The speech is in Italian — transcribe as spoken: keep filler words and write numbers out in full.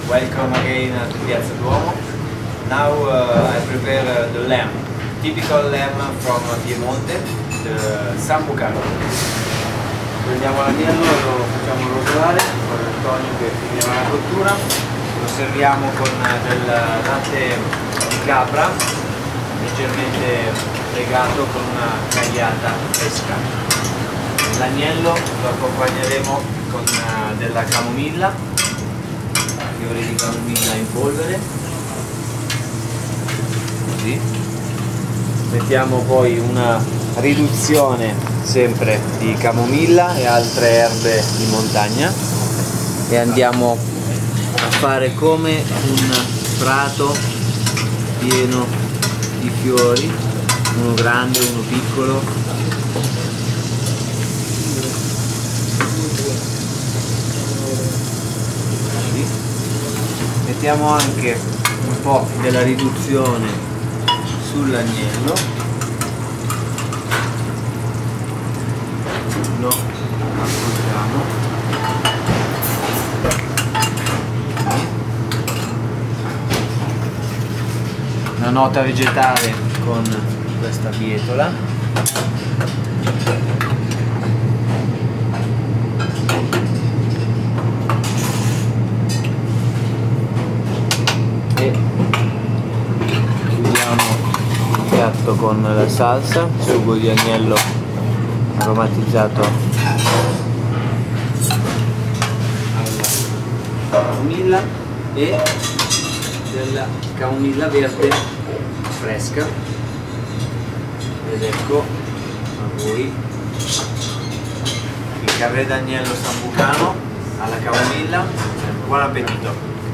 welcome again to Piazza Duomo. Now uh, I prepare the lamb, typical lamb from Piemonte, the sambucano. Prendiamo l'agnello, lo facciamo rosolare con Antonio che finirà la cottura, lo serviamo con del latte di capra leggermente legato con una cagliata fresca. L'agnello lo accompagneremo con della camomilla, fiori di camomilla in polvere, così. Mettiamo poi una riduzione sempre di camomilla e altre erbe di montagna e andiamo a fare come un prato pieno di fiori, uno grande, uno piccolo. Mettiamo anche un po' della riduzione sull'agnello, lo appoggiamo, una nota vegetale con questa bietola. Chiudiamo il piatto con la salsa, sugo di agnello aromatizzato alla camomilla e della camomilla verde fresca. Ed ecco a voi il carré d'agnello sambucano alla camomilla. Buon appetito!